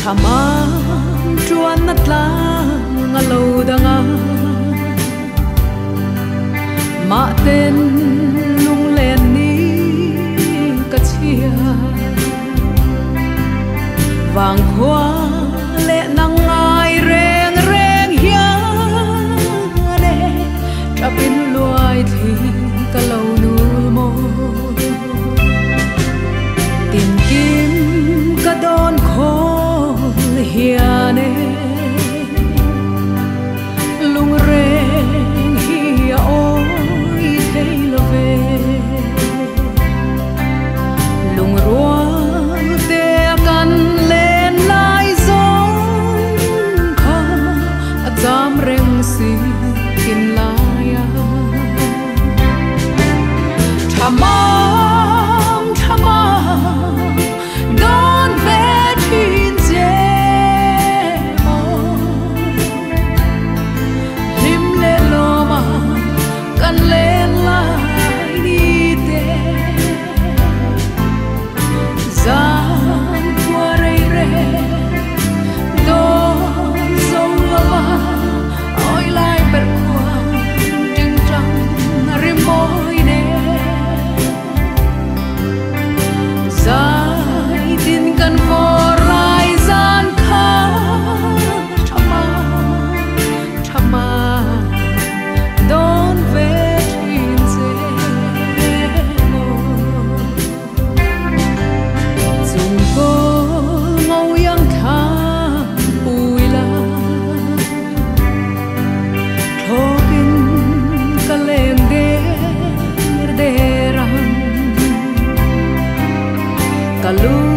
thama chuan na tla nga lo danga ma ten lung len ni ka chia vàng hoa lệ nắng ai reng reng hiang nè tra pin loài thì cả lâu nuôi mô tìm kiếm cả đón khó hiền nè lung reng hia ôi thấy lo về lung ruộng te căn lên lai giông kha dám reng si kin lai thamam thamam don ve thin je mo lim le lo ma kan lên lai đi te giang qua rây rê don sông lava oi lai per qua trinh trăng rim môi nè dài tin căn vor lai gian kha thama thama don ve thin je mo zum ko ngau yang tha pui la thokin ka leng de ram kalu